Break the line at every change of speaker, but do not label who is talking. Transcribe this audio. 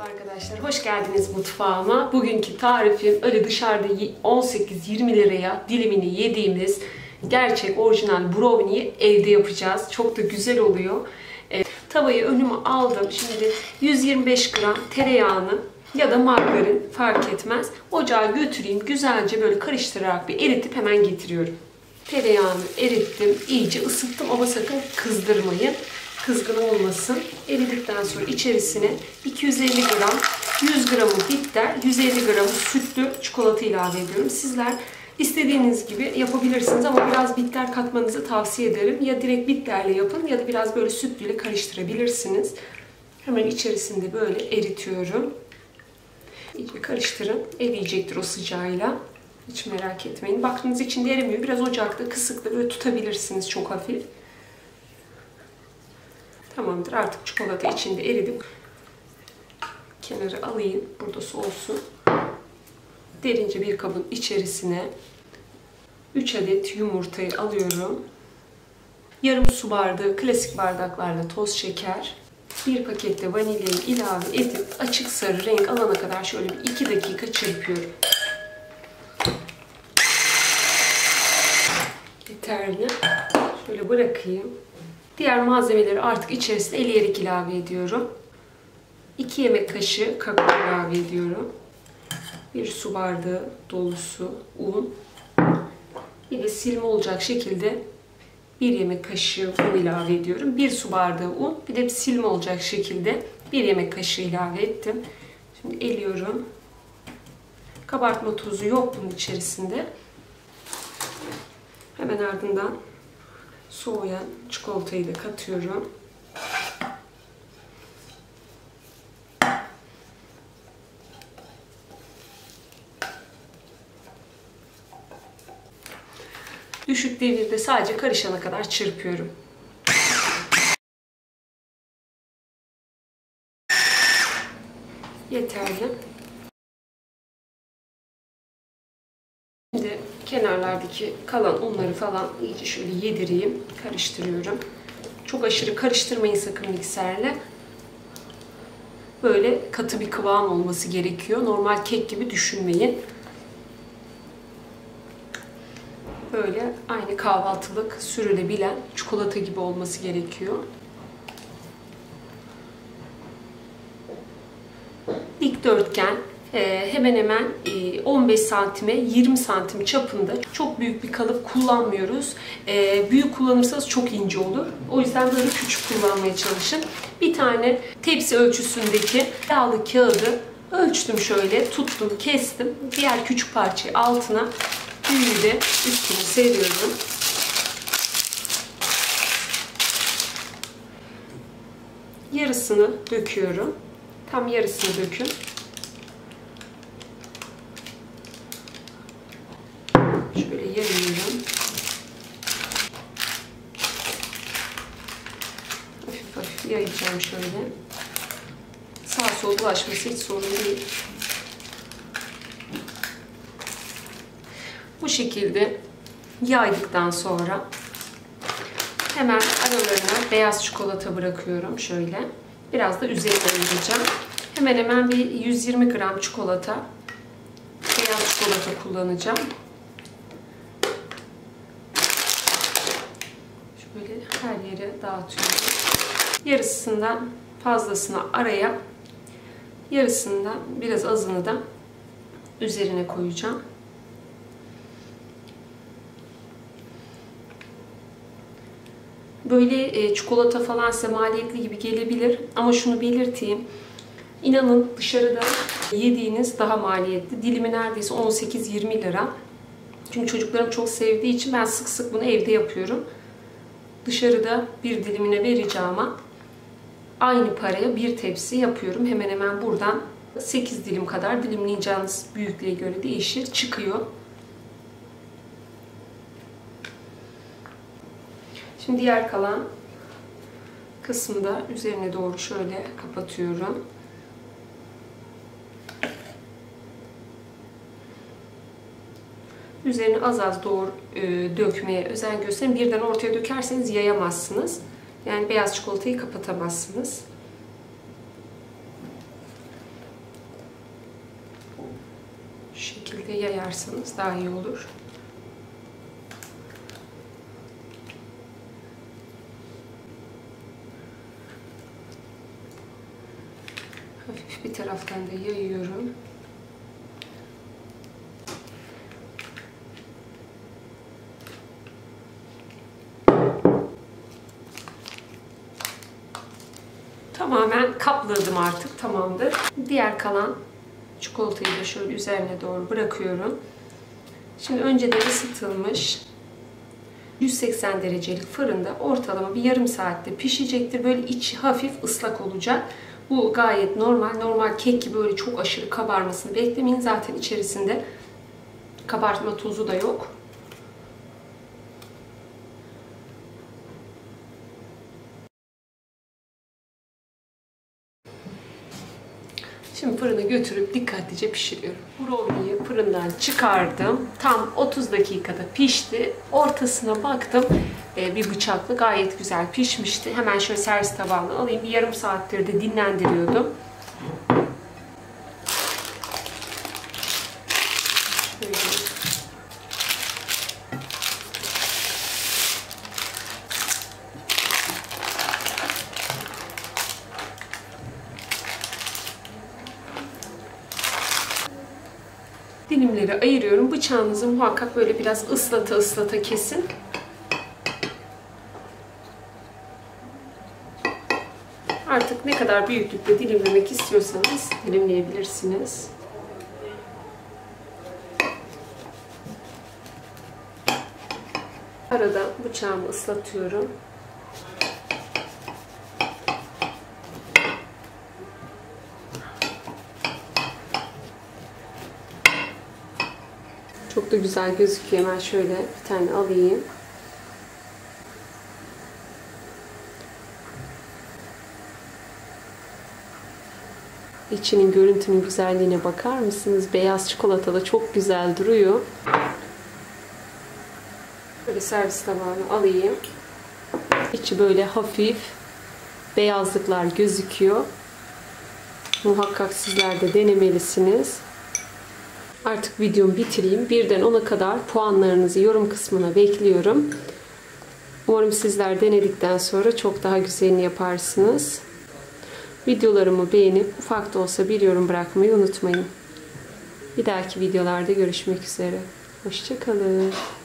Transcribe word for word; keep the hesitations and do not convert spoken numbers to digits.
Merhaba arkadaşlar, hoş geldiniz mutfağıma. Bugünkü tarifim öyle dışarıda on sekiz yirmi liraya dilimini yediğimiz gerçek orijinal brownie'yi evde yapacağız. Çok da güzel oluyor. E, tavayı önüme aldım. Şimdi yüz yirmi beş gram tereyağını ya da margarin fark etmez. Ocağa götüreyim. Güzelce böyle karıştırarak bir eritip hemen getiriyorum. Tereyağını erittim. İyice ısıttım ama sakın kızdırmayın. Kızgın olmasın. Eridikten sonra içerisine iki yüz elli gram, yüz gramı bitter, yüz elli gramı sütlü çikolata ilave ediyorum. Sizler istediğiniz gibi yapabilirsiniz ama biraz bitter katmanızı tavsiye ederim. Ya direkt bitterle yapın ya da biraz böyle sütlüyle karıştırabilirsiniz. Hemen içerisinde böyle eritiyorum. İyice karıştırın. Eriyecektir o sıcağıyla. Hiç merak etmeyin. Baktığınız içinde erimiyor. Biraz ocakta kısıkta böyle tutabilirsiniz çok hafif. Tamamdır. Artık çikolata içinde eridi. Kenarı alayım. Burada soğusun. Derince bir kabın içerisine üç adet yumurtayı alıyorum. Yarım su bardağı klasik bardaklarla toz şeker. Bir pakette vanilyayı ilave edip açık sarı renk alana kadar şöyle bir iki dakika çırpıyorum. Yeterli. Şöyle bırakayım. Diğer malzemeleri artık içerisine eleyerek ilave ediyorum. iki yemek kaşığı kakao ilave ediyorum. bir su bardağı dolusu un. Bir de silme olacak şekilde bir yemek kaşığı un ilave ediyorum. bir su bardağı un. Bir de silme olacak şekilde bir yemek kaşığı ilave ettim. Şimdi eliyorum. Kabartma tozu yok bunun içerisinde. Hemen ardından soğuyan çikolatayı da katıyorum. Düşük devirde sadece karışana kadar çırpıyorum. Yeterli. Şimdi kenarlardaki kalan unları falan iyice şöyle yedireyim. Karıştırıyorum. Çok aşırı karıştırmayın sakın mikserle. Böyle katı bir kıvam olması gerekiyor. Normal kek gibi düşünmeyin. Böyle aynı kahvaltılık sürülebilen çikolata gibi olması gerekiyor. Dikdörtgen hemen hemen on beş santime yirmi santim çapında, çok büyük bir kalıp kullanmıyoruz. Büyük kullanırsanız çok ince olur. O yüzden böyle küçük kullanmaya çalışın. Bir tane tepsi ölçüsündeki yağlı kağıdı ölçtüm, şöyle tuttum, kestim. Diğer küçük parçayı altına, büyüğü de üstüne seriyorum. Yarısını döküyorum. Tam yarısını dökün. Şöyle yayıyorum. Hafif hafif yayacağım şöyle. Sağa sola bulaşması hiç sorun değil. Bu şekilde yaydıktan sonra hemen aralarına beyaz çikolata bırakıyorum şöyle. Biraz da üzerine yayacağım. Hemen hemen bir yüz yirmi gram çikolata, beyaz çikolata kullanacağım. Şöyle her yere dağıtıyorum. Yarısından fazlasını araya, yarısından biraz azını da üzerine koyacağım. Böyle e, çikolata falan size maliyetli gibi gelebilir ama şunu belirteyim. İnanın dışarıda yediğiniz daha maliyetli. Dilimi neredeyse on sekiz yirmi lira. Çünkü çocuklarım çok sevdiği için ben sık sık bunu evde yapıyorum. Dışarıda bir dilimine vereceğime aynı paraya bir tepsi yapıyorum. Hemen hemen buradan sekiz dilim kadar, dilimleyeceğiniz büyüklüğe göre değişir, çıkıyor. Şimdi diğer kalan kısmı da üzerine doğru şöyle kapatıyorum. Üzerine az az doğru e, dökmeye özen gösterin. Birden ortaya dökerseniz yayamazsınız. Yani beyaz çikolatayı kapatamazsınız. şekilde yayarsanız daha iyi olur. Hafif bir taraftan da yayıyorum. Tamamen kapladım artık. Tamamdır. Diğer kalan çikolatayı da şöyle üzerine doğru bırakıyorum. Şimdi önceden ısıtılmış yüz seksen derecelik fırında ortalama bir yarım saatte pişecektir. Böyle içi hafif ıslak olacak. Bu gayet normal. Normal kek gibi böyle çok aşırı kabarmasını beklemeyin. Zaten içerisinde kabartma tozu da yok. Şimdi fırına götürüp dikkatlice pişiriyorum. Brownie'yi fırından çıkardım. Tam otuz dakikada pişti. Ortasına baktım. Bir bıçakla gayet güzel pişmişti. Hemen şöyle servis tabağına alayım. Bir yarım saattir de dinlendiriyordum. Şöyle. Dilimleri ayırıyorum. Bıçağınızı muhakkak böyle biraz ıslata ıslata kesin. Artık ne kadar büyüklükte dilimlemek istiyorsanız dilimleyebilirsiniz. Arada bıçağımı ıslatıyorum. Çok da güzel gözüküyor. Hemen şöyle bir tane alayım. İçinin görüntünün güzelliğine bakar mısınız? Beyaz çikolata da çok güzel duruyor. Böyle servis tabağına alayım. İçi böyle hafif beyazlıklar gözüküyor. Muhakkak sizler de denemelisiniz. Artık videomu bitireyim. birden ona kadar puanlarınızı yorum kısmına bekliyorum. Umarım sizler denedikten sonra çok daha güzelini yaparsınız. Videolarımı beğenip ufak da olsa bir yorum bırakmayı unutmayın. Bir dahaki videolarda görüşmek üzere. Hoşça kalın.